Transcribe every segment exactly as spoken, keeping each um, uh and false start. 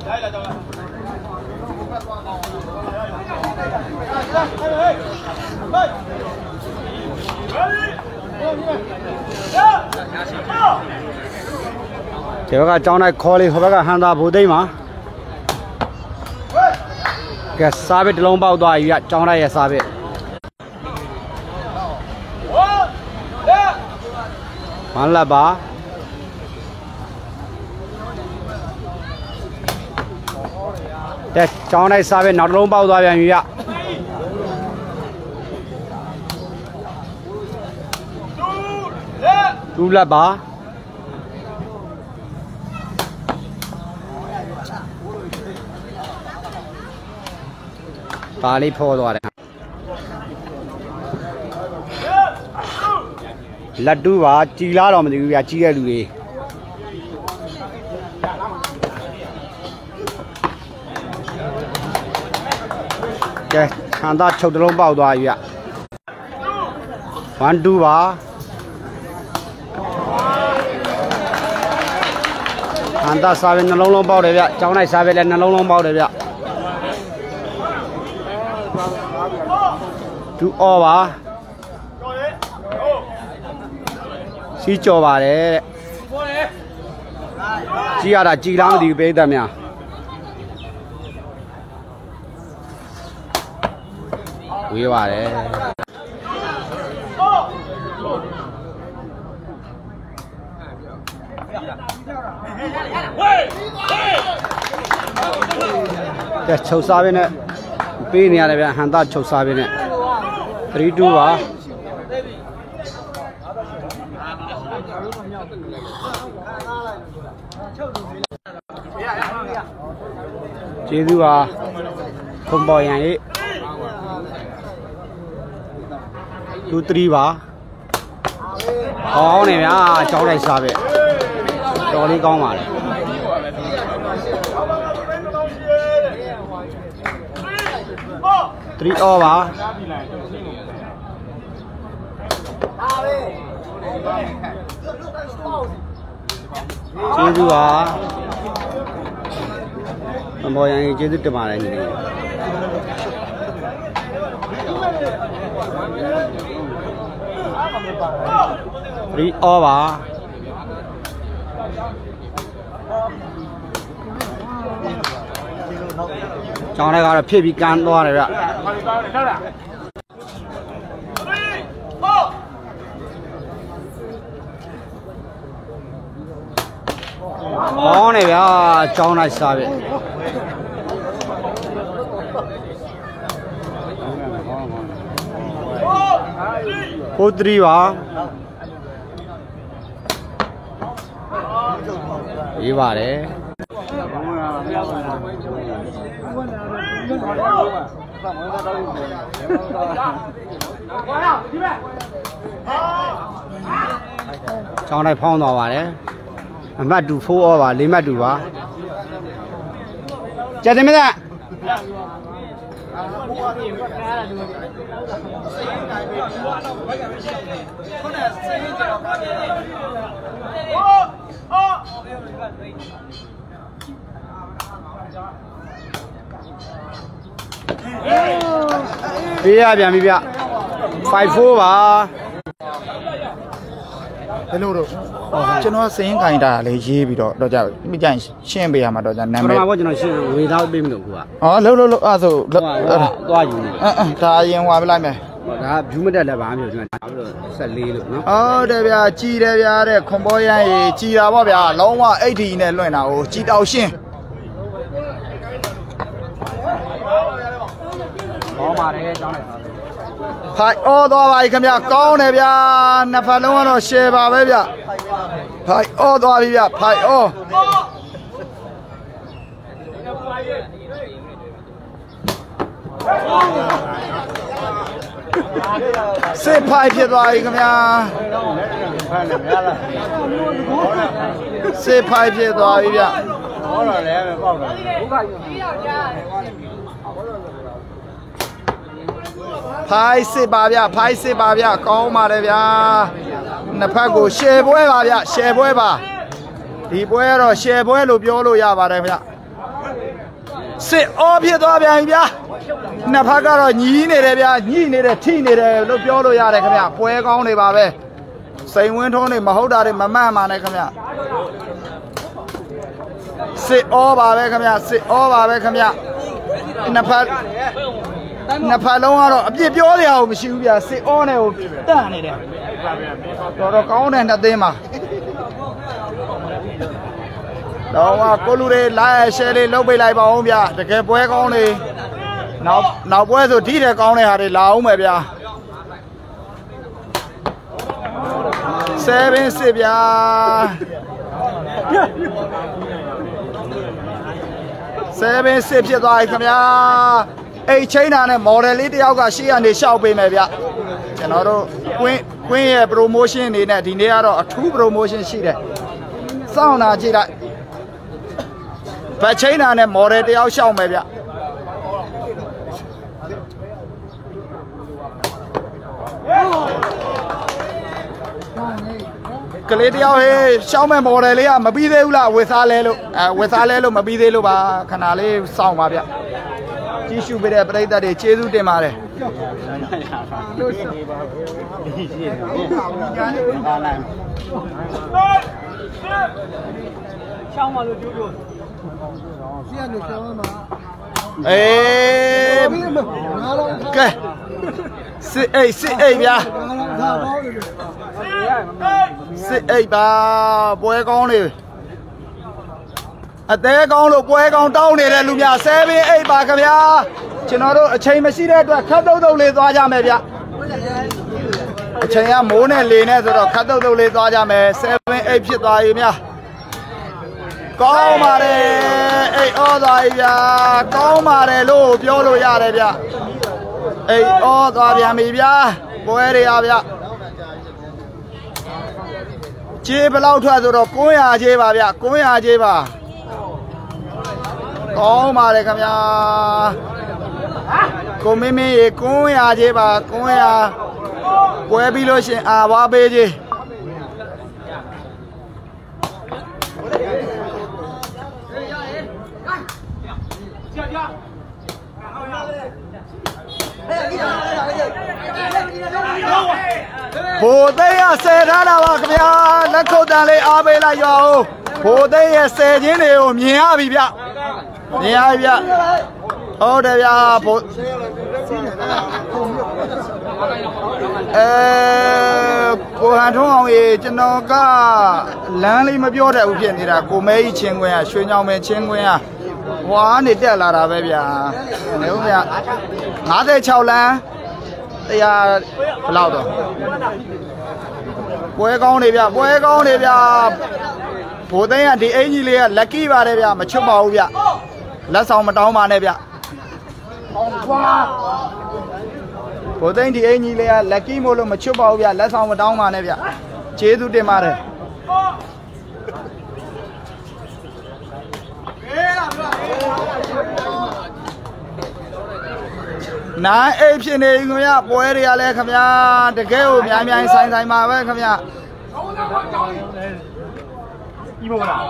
这个将来考虑，后边个喊他部队嘛，给三百的龙包多一，将来也三百。完了吧？这将来三百，拿龙包多元鱼呀？住了吧？大力破多的。लड्डू बा चीला लो मत भी अच्छी है लुए के खांदा छोटलों पाव दो आया वन टू बा खांदा सावे नलों लों पाव दे बिया चावना सावे ले नलों लों पाव दे बिया टू ओ बाစီကြော်ပါတယ်ကြီးရတာကြီးလားမသိဘူးပေးသက်များဝေးပါတယ်ကဲချုပ်စားပဲနဲ့ပေးနေရတယ်ဗျဟန်တာချုပ်စားပဲနဲ့three twoပါကျေးဇူးပါခွန်ပေါ်ရန်ရေးtwo threeပါကောင်းနေဗျာကြောင်းလိုက်စားပဲတော်လေးကောင်းပါလေthree all ပါကျေးဇူးပါအမော်ရန်ကျေးဇူးတင်ပါတယ်ညီလေးthree all ပါကျောင်းထဲကတော့ဖြစ်ပြီးကန်းသွားတယ်ဗျကောင်းနေဗျာကျောင်းလိုက်စားပြီfour threeပါရေးပါတယ်ကျောင်းလိုက်ဖောင်းသွားပါတယ်အမှတ်two four all ပါလေးမှတ်twoပါကြက်တယ်မလားပေးရပြန်ပြီဗျfive fourပါဘယ်လိုတော့ကျွန်တော်စင်းခိုင်တာလေးရေးပြီးတော့တော့ကြမိကြရှင်းပေးရမှာတော့ကြနာမည်ပထမကကျွန်တော်ရှင်းဝေသားပေးမလို့ကွာဟောလှုပ်လှုပ်လှုပ်အဲ့ဆိုသွားယူနေအဲဒါအရင်ဟွာပြလိုက်မယ်ဒါကဘူးမတက်လည်းပါမျိုးကျွန်တော်ဒါပြီးတော့fourteenလို့နော်ဟုတ်တယ်ဗျာကြည်တယ်ဗျာတဲ့ခွန်ပေါ်ရန်ကြီးကြည်တာပေါ့ဗျာလုံးဝeightyနဲ့လွှင့်တာကိုကြည်တောက်ရှင်းဟောပါတယ်ကျောင်းလိုက်ဖိုင်အော်သွားပါပြီခင်ဗျကောင်းတယ်ဗျာနှစ်ဖက်လုံးကတော့ share ပါပဲဗျဖိုင်အော်သွားပြီဗျဖိုင်အော်စစ်ဖိုင်ဖြစ်သွားပြီခင်ဗျာစစ်ဖိုင်ဖြစ်သွားပြီဗျဟောတော့လည်းပေါက်တယ်ဖိုင်စစ်ပါဗျဖိုင်စစ်ပါဗျကောင်းပါတယ်ဗျာနှစ်ဖက်ကိုရှယ်ပွဲပါဗျရှယ်ပွဲပါဒီပွဲကတော့ရှယ်ပွဲလို့ပြောလို့ရပါတယ်ဗျစစ်အောဖြစ်သွားပြန်ပြီဗျာနှစ်ဖက်ကတော့ညီးနေတယ်ဗျာညှိနေတယ်ထိနေတယ်လို့ပြောလို့ရတယ်ခင်ဗျပွဲကောင်းနေပါပဲစိန်ဝင်းထုံးနေမဟုတ်တာတွေမမှန်ပါနဲ့ခင်ဗျစစ်အောပါပဲခင်ဗျစစ်အောပါပဲခင်ဗျနှစ်ဖက်နှစ်ဖက်လုံးကတော့အပြစ်ပြောစရာမရှိဘူးဗျာစစ်အောနဲ့ကိုတန့်နေတယ်တော်တော်ကောင်းတယ်နှစ်သင်းမှာတော့ကိုလူတွေလာရှယ်လေးလုပ်ပေးလိုက်ပါဦးဗျာတကယ်ပွဲကောင်းနေနောက်နောက်ပွဲဆိုဓိတဲ့ကောင်းတဲ့ဟာတွေလာအောင်မယ်ဗျာseven sixဗျာseven sixဖြစ်သွားပြီခင်ဗျာအဲ့ချိန်တာနဲ့ model လေးတယောက်ကရှေ့ကနေရှောက်ပေးမယ်ဗျကျွန်တော်တို့ကွင်းကွင်းရဲ့ promotion အနေနဲ့ဒီနေ့ကတော့အထူး promotion ရှိတယ်စောင့်တာကြည့်လိုက်ဗတ်ချိန်တာနဲ့ model တယောက်ရှောက်မယ်ဗျကလေးတယောက်ဟေးရှောင်းမဲ့ model လေးကမပြီးသေးဘူးလားဝစ်စားလဲလို့အဲဝစ်စားလဲလို့မပြီးသေးလို့ပါခဏလေးစောင့်ပါဗျကြီးရှုပေးတဲ့ပရိသတ်တွေကျေးဇူးတင်ပါတယ်ရှောင်းပါလို့ကြိုးကြိုးရှေ့ကနေရှောင်းမှာအေးကဲစစ်အိတ်စစ်အိတ်ဗျာစစ်အိတ်ပါပွဲကောင်းနေအသေးကောင်းလို့ပွဲကောင်းတောင်းနေတဲ့လူများseven eightပါခင်ဗျာကျွန်တော်တို့အချိန်မရှိတဲ့အတွက်ခတ်တုတ်တုတ်လေးသွားကြမယ်ဗျအချိန်ကမိုးနဲ့လေနဲ့ဆိုတော့ခတ်တုတ်တုတ်လေးသွားကြမယ်seven eightဖြစ်သွားပြီများကောင်းပါတယ်အိတ်ဩသွားပြီဗျာကောင်းပါတယ်လို့ပြောလို့ရတယ်ဗျအိတ်ဩသွားပြန်ပြီဗျာပွဲတွေရဗျကြေးဘလောက်ထွက်ဆိုတော့nine hundredကြေးပါဗျnine hundredကြေးပါကောင်းပါတယ်ခင်ဗျာကိုမင်းမင်းရေnine hundredကြေးပါnine hundredပွဲပြီးလို့ရှင်အာဝါပေးကြေးဘိုးသိန်းရဆယ်ထားတာပါခင်ဗျာလက်ခုပ်တန်လေးအားပေးလိုက်ရအောင်ဘိုးသိန်းရဲ့ဆယ်ချင်းတွေကိုမြင်ရပြီဗျမြင်ရပြီဗျဟုတ်တယ်ဗျဘိုးအဲကိုဟန်ထုံးအောင်ရေကျွန်တော်ကလမ်းလေးမပြောတတ်ဘူးဖြစ်နေတာကိုမဲကြီးချင်းခွင်းရရွှေညောင်မဲချင်းခွင်းရဟွာနေတက်လာတာပဲဗျာနေဦးဗျfifty-sixလမ်းတရားဘယ်လောက်တော့ပွဲကောင်းနေဗျပွဲကောင်းနေဗျဘိုးသိန်းကဒီအင်ကြီးလေးက lucky ပါတယ်ဗျမချွတ်ပါဘူးဗျလက်ဆောင်မတောင်းပါနဲ့ဗျဘိုးသိန်းဒီအင်ကြီးလေးက lucky မို့လို့မချွတ်ပါဘူးဗျလက်ဆောင်မတောင်းပါနဲ့ဗျကျေးဇူးတင်ပါတယ်nine eightဖြစ်နေခင်ဗျပွဲတွေကလည်းခင်ဗျာတကယ်ကိုများများဆိုင်ဆိုင်ပါပဲခင်ဗျပြီးမို့လား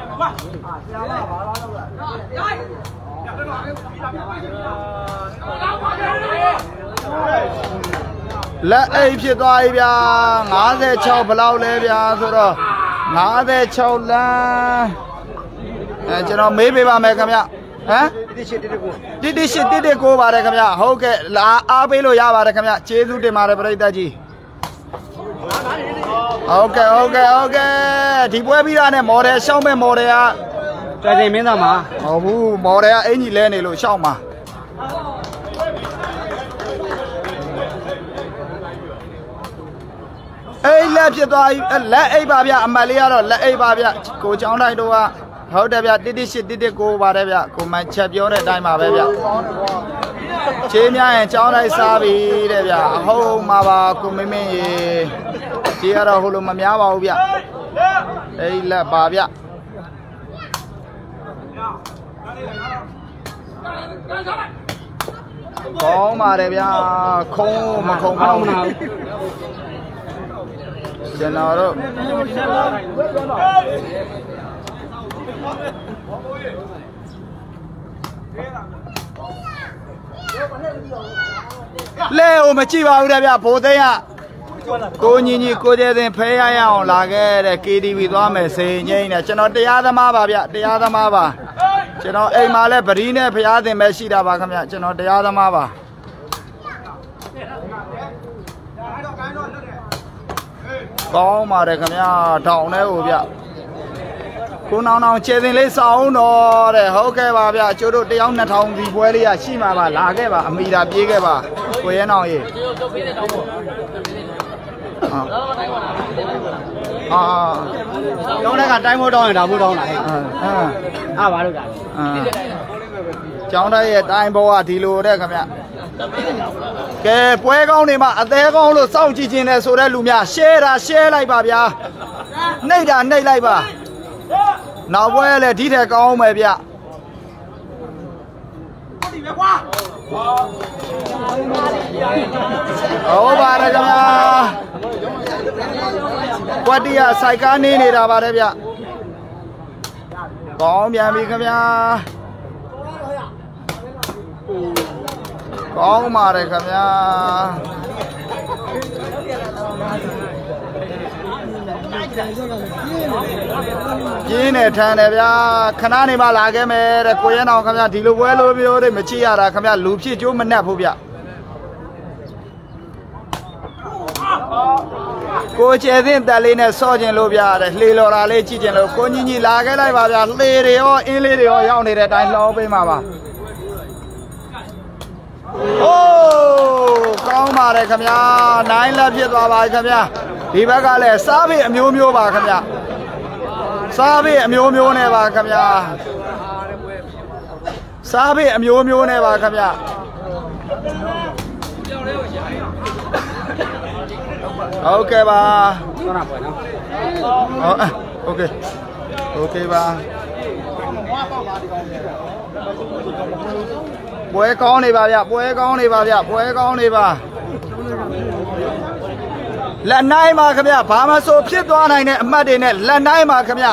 လက်အိတ်ဖြစ်သွားပြီဗျာfifty-sixဘယ်လောက်လဲဗျာဆိုတော့fifty-sixလမ်းအဲကျွန်တော်မေးပေးပါမယ်ခင်ဗျဟမ်တိတိရှိတိတိကိုပါတယ်ခင်ဗျဟုတ်ကဲ့လာအားပေးလို့ရပါတယ်ခင်ဗျကျေးဇူးတင်ပါတယ်ပရိသတ်ကြီးဟုတ်ကဲ့ဟုတ်ကဲ့ဟုတ်ကဲ့ဒီပွဲပြီးတာနဲ့ model ရှောင်းမဲ့ model ကတိုင်တိုင်မင်းသားမှာဟုတ်ဘူး model ကအင်ကြီးလဲနေလို့ရှောင်းမှာအိတ်လက်ဖြစ်သွားပြီလက်အိတ်ပါဗျအမတ်လေးကတော့လက်အိတ်ပါဗျကိုချောင်းတိုင်းတို့ကဟုတ်တယ်ဗျတိတိရှိတိတိကိုပါတယ်ဗျကိုမန်ချက်ပြောတဲ့အတိုင်းပါပဲဗျချေးများရင်ကြောင်းလိုက်စားပြီတဲ့ဗျအဟုတ်မှာပါကိုမင်းမင်းရေချေးရတော့ဟိုလိုမများပါဘူးဗျအိတ်လက်ပါဗျကောင်းပါတယ်ဗျခုံးမခုံးပါဘူးကျွန်တော်တို့လဲဟိုမကြည့်ပါဘူးတဲ့ဗျဘိုးသိန်းကကိုညီညီကိုကျဲတင်ဖဲရရအောင်လာခဲ့တဲ့ K T V သွားမယ်စိန်ငိမ့်နဲ့ကျွန်တော်တရားသမားပါဗျတရားသမားပါကျွန်တော်အိမ်မှာလဲပရီးနဲ့ဖျားတင်ပဲရှိတာပါခင်ဗျကျွန်တော်တရားသမားပါကောင်းပါတယ်ခင်ဗျထောင်ထဲကိုဗျကိုနောင်နောင်ခြေစင်လေးစောင်းတော့တဲ့ဟုတ်ကဲ့ပါဗျကျိုးတို့တယောက်နှစ်ထောင်ဒီပွဲလေးရရှိမှာပါလာခဲ့ပါအမိတာပြေးခဲ့ပါကိုရဲနောင်ရေအာကျောင်းထဲကတိုင်းမိုးတောင်းရင်ဒါမိုးတောင်းတာဟဲ့အာအာဘာလို့ဒါအာကျောင်းထဲရဲ့တိုင်းဘောကဒီလိုတဲ့ခင်ဗျကဲပွဲကောင်းနေမှာအသေးကောင်းလို့စောင့်ကြည့်ခြင်းနဲ့ဆိုတဲ့လူများရှဲတာရှဲလိုက်ပါဗျာနှိပ်တာနှိပ်လိုက်ပါနောက်ပွဲလည်းဒီထက်ကောင်းမယ်ဗျဟုတ်ပါတယ်ခင်ဗျာကွက်တီးရစိုက်ကားနေနေတာပါတယ်ဗျကောင်းပြန်ပြီခင်ဗျာကောင်းပါတယ်ခင်ဗျာပြင်းနေထန်တယ်ဗျာခဏနေမှလာခဲ့မယ်တဲ့ကိုရဲနောင်ခင်ဗျာဒီလိုပွဲလိုမျိုးတွေမကြည့်ရတာခင်ဗျာလူဖြစ်ကျိုးမနှက်ဘူးဗျကိုကျဲသိတက်လေးနဲ့စော့ကျင်လို့ဗျာတဲ့လှေလော်တာလေးကြည့်ကျင်လို့ကိုညီညီလာခဲ့လိုက်ပါဗျာလှေတွေရောအင်းလေးတွေရောရောက်နေတဲ့အတိုင်းလှောပေးမှာပါโอ้ကောင်းပါတယ်ခင်ဗျာနိုင်လက်ဖြစ်သွားပါခင်ဗျာဒီဘက်ကလည်းစားပြီးအမျိုးမျိုးပါခင်ဗျာစားပြီးအမျိုးမျိုးနဲ့ပါခင်ဗျာစားပြီးအမျိုးမျိုးနဲ့ပါခင်ဗျာဟုတ်ကဲ့ပါဟုတ်โอเคโอเคပါပွဲကောင်းနေပါဗျပွဲကောင်းနေပါဗျပွဲကောင်းနေပါလက်နိုင်ပါခင်ဗျဘာမဆိုဖြစ်သွားနိုင်တဲ့အမှတ်တွေနဲ့လက်နိုင်ပါခင်ဗျ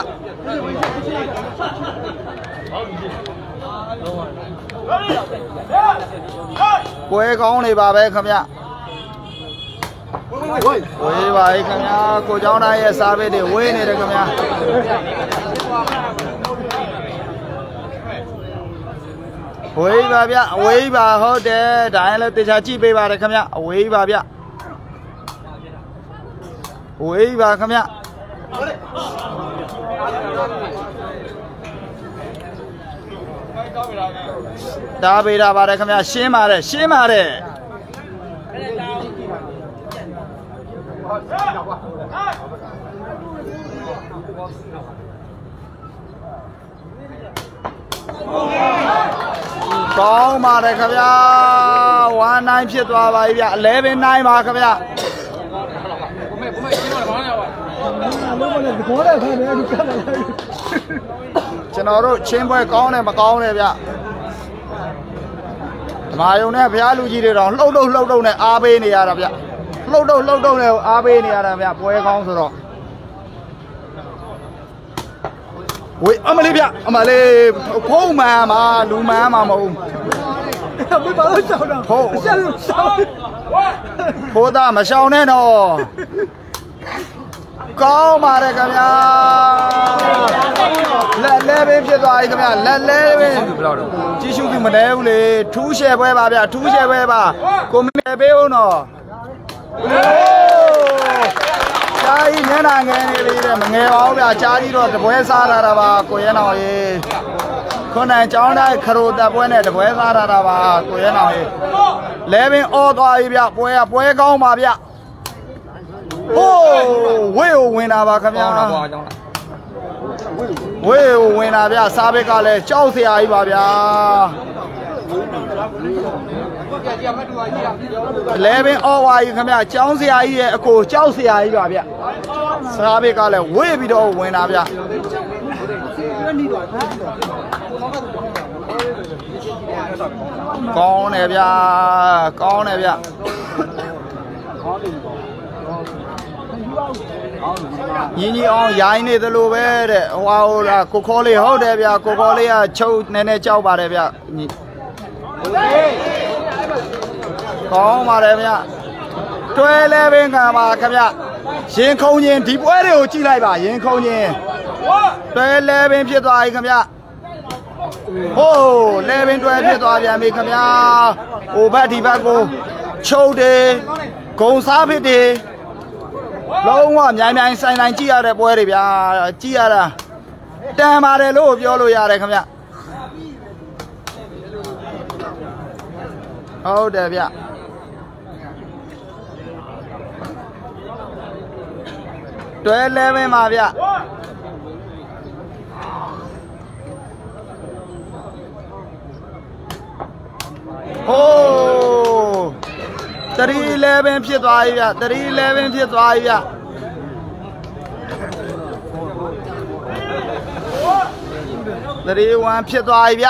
ပွဲကောင်းနေပါပဲခင်ဗျဝေးပါခင်ဗျာကိုเจ้าသားရဲ့စားပဲတွေဝေးနေတယ်ခင်ဗျာဝေးပါဗျအဝေးပါဟုတ်တယ်ဒါရင်လည်းတေချာကြည့်ပေးပါတယ်ခင်ဗျအဝေးပါဗျဝေးပါခင်ဗျဒါပေးတာပါတယ်ခင်ဗျရှင်းပါတယ်ရှင်းပါတယ်ကောင်းပါတယ်ခင်ဗျာone nineဖြစ်သွားပါပြီဗျeleven nineပါခင်ဗျာကျွန်တော်တို့ချင်းပွဲကောင်းတယ်မကောင်းတယ်ဗျဓမ္မယုံနဲ့ဘုရားလူကြီးတွေတော့လှုပ်လှုပ်လှုပ်လှုပ်နဲ့အားပေးနေရတာဗျလှုပ်လှုပ်လှုပ်လှုပ်နဲ့အားပေးနေရတာဗျပွဲကောင်းဆိုတော့ဝေးအမလေးဗျအမလေးဖုံးမှန်မှာလူမှန်မှာမဟုတ်ဘူးဘယ်ပါလို့ရှောင်းတာဖုံးရှောင်းရှောင်းဖိုးသားမရှောင်းနဲ့တော့ကောင်းပါတယ်ခင်ဗျာလက်လဲပဲဖြစ်သွားပြီခင်ဗျာလက်လဲပဲကြီးရှုပြီးမလဲဘူးလေထူးရှယ်ပွဲပါဗျထူးရှယ်ပွဲပါကိုမင်းပေးဦးတော့ကြာကြီးမျက်နှာငယ်နေလေးတဲ့မငယ်ပါဘူးဗျာကြာကြီးတော့တပွဲစားလာတာပါကိုရဲနောင်ရေခွန်နိုင်ကျောင်းတိုင်းခရိုတက်ပွဲနဲ့တပွဲစားလာတာပါကိုရဲနောင်ရေလဲပင်အော်သွားပြီဗျပွဲကပွဲကောင်းပါဗျโอ้ဝေးကိုဝင်တာပါခင်ဗျာဝေးကိုဝင်တာဗျစားဘက်ကလည်းကြောက်စရာကြီးပါဗျာလဲပင်အော်ဝါကြီးခင်ဗျာကြောင်းစရာကြီးရဲ့အကိုကြောက်စရာကြီးပါဗျစားဘက်ကလည်းဝေးပြီးတော့ဝင်တာဗျကောင်းတယ်ဗျကောင်းတယ်ဗျညီညီအောင်ရိုင်းနေသလိုပဲတဲ့ဟွာဟိုလားကိုခေါ်လေးဟုတ်တယ်ဗျာကိုခေါ်လေးကချုပ်နည်းနည်းကြောက်ပါတယ်ဗျာကောင်းပါတယ်ဗျာတွဲလဲပင်ခံပါခင်ဗျရင်ခုံချင်းဒီပွဲတွေကိုကြည့်လိုက်ပါရင်ခုံချင်းတွဲလဲပင်ဖြစ်သွားပြီခင်ဗျဟိုးလဲပင်တွဲဖြစ်သွားပြန်ပြီခင်ဗျဟိုဘက်ဒီဘက်ကိုချုပ်တယ်ဂုံစားဖြစ်တယ်လုံးဝမြိုင်မြိုင်ဆိုင်ဆိုင်ကြည့်ရတဲ့ပွဲတွေဗျာကြည့်ရတာတန်ပါတယ်လို့ပြောလို့ရတယ်ခင်ဗျဟုတ်တယ်ဗျတွဲလဲပင်ပါဗျဟိုးတရီလဲပင်ဖြစ်သွားပြီဗျတရီလဲပင်ဖြစ်သွားပြီဗျတရီဝမ်ဖြစ်သွားပြီဗျ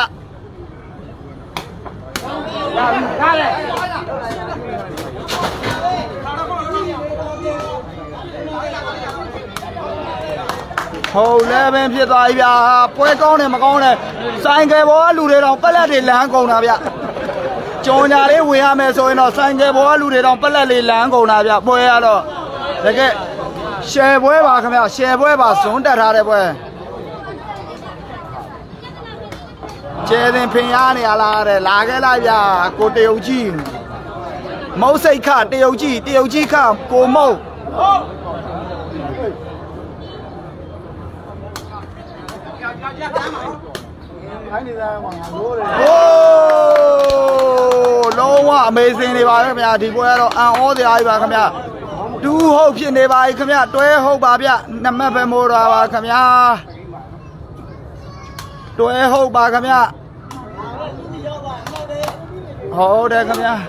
ဟုတ်လဲပင်ဖြစ်သွားပြီဗျပွဲကောင်းတယ်မကောင်းတယ်ဆိုင်ကယ်ပေါ်ကလူတွေတော့ပက်လက်တွေလမ်းကုန်တာဗျကြော်ညာလေးဝင်ရမယ်ဆိုရင်တော့ဆိုင်ကယ်ပေါ်ကလူတွေတော့ပက်လက်လေးလမ်းကုန်တာဗျပွဲရတော့တကယ်ရှယ်ပွဲပါခင်ဗျရှယ်ပွဲပါဇွန်းတက်ထားတဲ့ပွဲကျဲတင်ဖင်ရနေရလားတဲ့လာခဲ့လိုက်ဗျကိုတရုတ်ကြီးမုတ်စိတ်ခတရုတ်ကြီးတရုတ်ကြီးခကိုမုတ်ဟိုးလုံးဝ amazing နေပါခင်ဗျာဒီပွဲကတော့အံ့ဩစရာကြီးပါခင်ဗျာဒူးဟုတ်ဖြစ်နေပါခင်ဗျာတွဲဟုတ်ပါဗျနမတ်ပဲမိုးတာပါခင်ဗျာတွဲဟုတ်ပါခင်ဗျာဟုတ်တယ်ခင်ဗျာ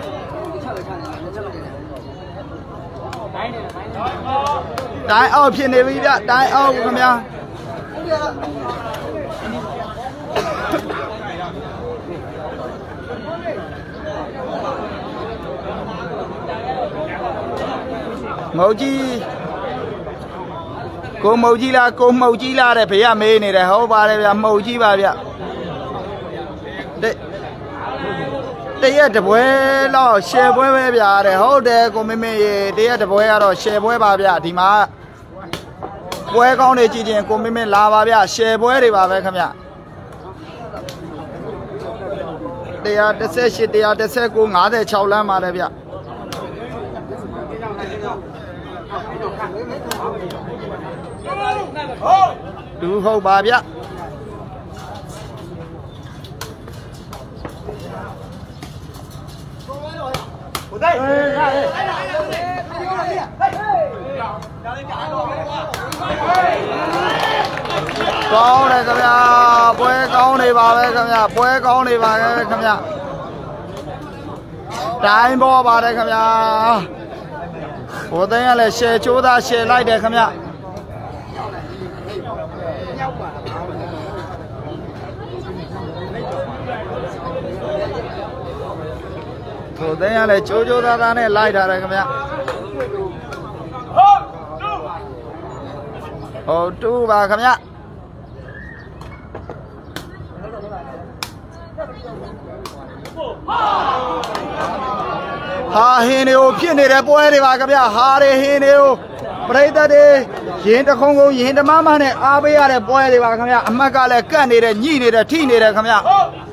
တိုင်းအောက်ဖြစ်နေပြီဗျတိုင်းအောက်ခင်ဗျာမုတ်ကြီးကိုမုတ်ကြီးလားကိုမုတ်ကြီးလားတဲ့ဖေကမေးနေတယ်ဟုတ်ပါတယ်ဗျမုတ်ကြီးပါဗျတရက်တပွဲတော့ရှယ်ပွဲပဲဗျာတဲ့ဟုတ်တယ်ကိုမင်းမင်းရေတရက်တပွဲကတော့ရှယ်ပွဲပါဗျဒီမှာပွဲကောင်းနေကြည့်ချင်းကိုမင်းမင်းလာပါဗျရှယ်ပွဲတွေပါပဲခင်ဗျတရားတစ်ဆက်ရှစ်တရားတစ်ဆက်ကို၅၆လမ်းပါတယ်ဗျဒူးဟုတ်ပါဗျကောင်းတယ်ခင်ဗျာပွဲကောင်းနေပါပဲခင်ဗျာပွဲကောင်းနေပါပဲခင်ဗျာတိုင်းပေါ်ပါတယ်ခင်ဗျာဟိုသိန်းကလည်းရှယ်ချိုးသားရှယ်လိုက်တယ်ခင်ဗျဟိုသိန်းကလည်းချိုးချိုးသားသားနဲ့လိုက်တာတယ်ခင်ဗျဟုတ်တူပါခင်ဗျဟာဟင်းတွေကိုဖြစ်နေတဲ့ပွဲတွေပါခင်ဗျဟာတွေဟင်းတွေကိုပရိသတ်တွေရင်တခုံးခုံးရင်တမမနဲ့အားပေးရတဲ့ပွဲတွေပါခင်ဗျအမတ်ကလည်းကတ်နေတယ်ညှိနေတယ်ထိနေတယ်ခင်ဗျ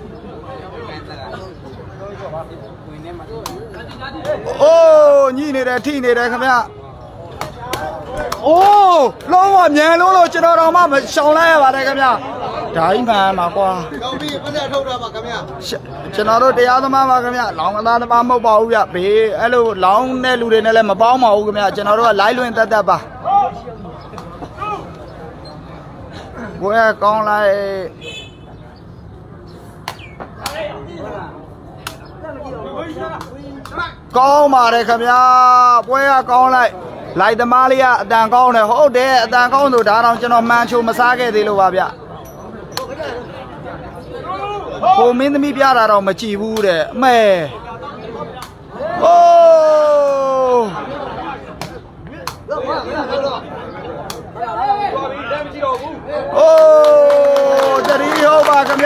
အိုးညှိနေတယ်ထိနေတယ်ခင်ဗျအိုးလုံးဝမြန်လုံးလို့ကျွန်တော်တော့မှမရှောင်လိုက်ရပါတယ်ခင်ဗျဒိုင်းမှန်ပါကွာကောင်းပြီပြည့်ထုတ်တာပါခင်ဗျကျွန်တော်တို့တရားသမားပါခင်ဗျလောင်းကသားသမားမဟုတ်ပါဘူးဗျဘေးအဲ့လိုလောင်းတဲ့လူတွေနဲ့လည်းမပေါင်းပါဘူးခင်ဗျကျွန်တော်တို့ကလိုက်လွင်တက်တက်ပါဘွဲကောင်းလိုက်ကောင်းပါတယ်ခင်ဗျဘွဲကကောင်းလိုက်လိုက်သမားလေးကအတန်ကောင်းတယ်ဟုတ်တယ်အတန်ကောင်းဆိုဒါတော့ကျွန်တော်မှန်ချိုမစားခဲ့သေးလို့ပါဗျဟိုမင်းသမီးပြတာတော့မကြည့်ဘူးတဲ့အမဲဟိုး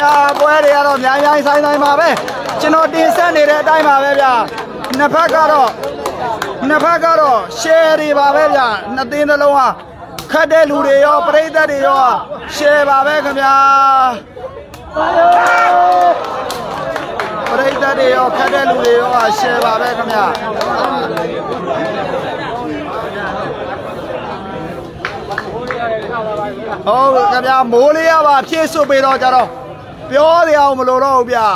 ဗျာပွဲတွေကတော့များများဆိုင်ဆိုင်ပါပဲကျွန်တော်တင်ဆက်နေတဲ့အတိုင်းပါပဲဗျာနှစ်ဖက်ကတော့နှစ်ဖက်ကတော့ share တွေပါပဲဗျာနှစ်သင်းတစ်လုံးဟာခတ်တဲ့လူတွေရောပရိသတ်တွေရော share ပါပဲခင်ဗျာပရိသတ်တွေရောခတ်တဲ့လူတွေရော share ပါပဲခင်ဗျာဟုတ်ခင်ဗျာမိုးလေးရပါဖြည့်စွပ်ပေးတော့ကြတော့ပြောရအောင်မလို့တော့ဘူးဗျာ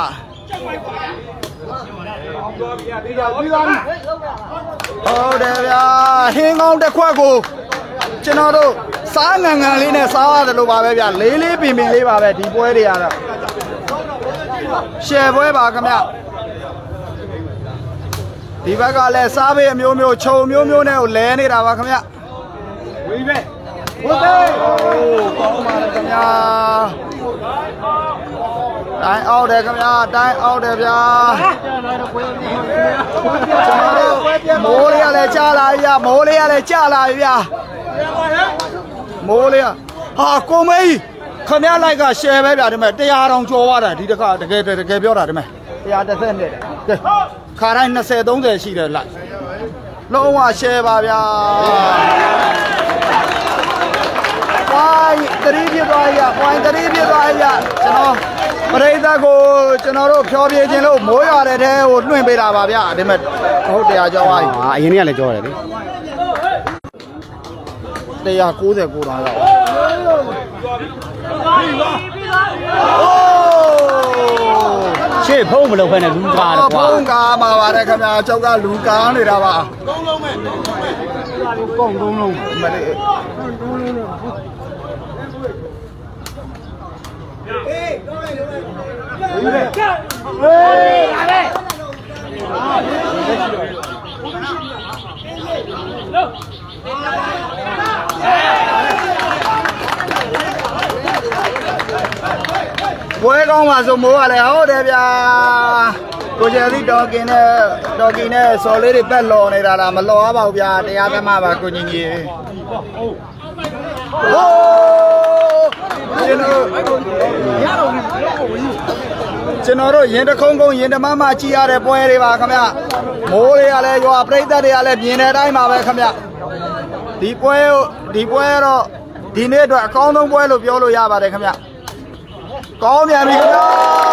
ဟုတ်တယ်ဗျာဟင်းကောင်းတစ်ခွက်ကိုကျွန်တော်တို့စားငံငံလေးနဲ့စားရတယ်လို့ပါပဲဗျာလေးလေးပင်ပင်လေးပါပဲဒီပွဲတွေကတော့ရှယ်ပွဲပါခင်ဗျာဒီဘက်ကလည်းစားပေးအမျိုးမျိုးခြုံမျိုးမျိုးနဲ့ကိုလဲနေတာပါခင်ဗျာဝေးပဲဟုတ်တယ်ကောင်းပါလေခင်ဗျာတိုင်းအောက်တယ်ခင်ဗျာတိုင်းအောက်တယ်ဗျာမိုးလေးကလည်းကြားလာပြီဗျာမိုးလေးကလည်းကြားလာပြီဗျာမိုးလေးဟာကိုမေးခင်ဗျာလိုက်ကရှယ်ပဲဗျာဒီမဲ့တရားတောင်ကျော်သွားတာဒီတခါတကယ်တကယ်ပြောတာဒီမဲ့တရားတစ်ဆက်နဲ့ကဲခါတိုင်းနှစ်ဆယ်သုံးဆယ်ရှိတယ်လိုက်လုံးဝရှယ်ပါဗျာဝိုင်းတရီပြသွားရဝိုင်းတရီပြသွားရကျွန်တော်ပရိသတ်ကိုကျွန်တော်တို့ဖြောပြခြင်းလို့မိုးရွာတဲ့တဲကိုလွှင့်ပေးတာပါဗျာဒီမဲ့ဟုတ်တရားကြောင်းပါအရင်ကလည်းကြောတယ်လေတရား၉၀ကိုတောင်ရောက်ရှေ့ဖုံးမလုပ်ဖက်နဲ့လူကားတော့ကွာဖုံးကားမှာပါတယ်ခင်ဗျာကျောက်ကလူကားနေတာပါသုံးလုံးပဲကုန်းသုံးလုံးမလေးအေးတော့လိုက်တော့လိုက်ဟေးဟေးလာလေပွဲကောင်းပါဆိုမိုးကလည်းဟုတ်တယ်ဗျာကိုကျယ်စီတော်ကင်းနဲ့တော်ကင်းနဲ့စော်လေးတွေပက်လော်နေတာလားမလော်ပါဘူးဗျာတရားသမားပါကိုကြီးကြီးဟိုးကျွန်တော်ကျွန်တော်တို့ရင်တခုံးကုန်းရင်တမမကြည်ရတဲ့ပွဲတွေပါခင်ဗျမိုးတွေကလည်းရွာပြိဿတွေကလည်းမြင်တဲ့အတိုင်းပါပဲခင်ဗျဒီပွဲဒီပွဲတော့ဒီနေ့အတွက်အကောင်းဆုံးပွဲလို့ပြောလို့ရပါတယ်ခင်ဗျကောင်းပြန်ပြီခင်ဗျ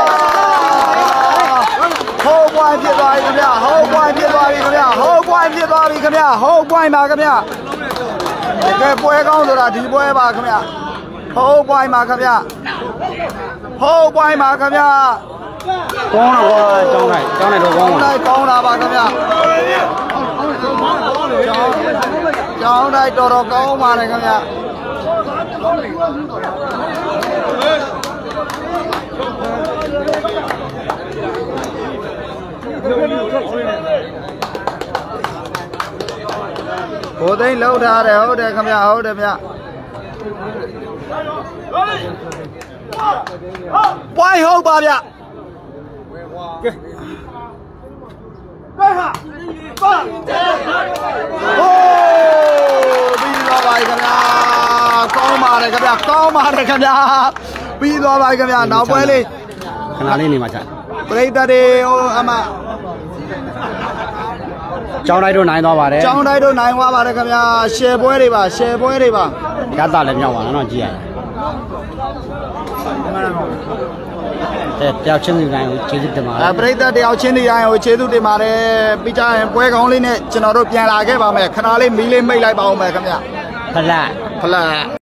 ဟိုးပွိုင်းဖြစ်သွားပြီခင်ဗျဟိုးပွိုင်းဖြစ်သွားပြီခင်ဗျဟိုးပွိုင်းဖြစ်သွားပြီခင်ဗျဟိုးပွိုင်းပါခင်ဗျတကယ်ပွဲကောင်းဆိုတာဒီပွဲပါခင်ဗျဟိုးပွိုင်းပါခင်ဗျဟိုးပွိုင်းပါခင်ဗျကောင်းတော့ကောင်းလိုက်ကောင်းလိုက်တော့ကောင်းလိုက်ကောင်းတာပါခင်ဗျကောင်းလိုက်တော်တော်ကောင်းပါတယ်ခင်ဗျဘိုးသိန်းလှုပ်ထားတယ်ဟုတ်တယ်ခင်ဗျဟုတ်တယ်ဗျပွိုင်းဟုတ်ပါဗျကဲကဲဟာပါဟိုးပြီးသွားပါပြီခင်ဗျကောင်းပါတယ်ခင်ဗျကောင်းပါတယ်ခင်ဗျပြီးသွားပါပြီခင်ဗျနောက်ပွဲလေးခဏလေးနေမှာချပရိသတ်တွေဟိုအမကျောင်းတိုင်းတို့နိုင်သွားပါတယ်ကျောင်းတိုင်းတို့နိုင်သွားပါတယ်ခင်ဗျာရှယ်ပွဲတွေပါရှယ်ပွဲတွေပါရတာလည်းမြောက်ပါတော့ကြည့်ရတယ်တယောက်ချင်းစီတိုင်းကိုကျေးဇူးတင်ပါတယ်ပရိသတ်တယောက်ချင်းစီတိုင်းကိုကျေးဇူးတင်ပါတယ်ပြီးကြရင်ပွဲကောင်းလေးနဲ့ကျွန်တော်တို့ပြန်လာခဲ့ပါမယ်ခဏလေးမီးလေးမိတ်လိုက်ပါဦးမယ်ခင်ဗျာဖလက်ဖလက်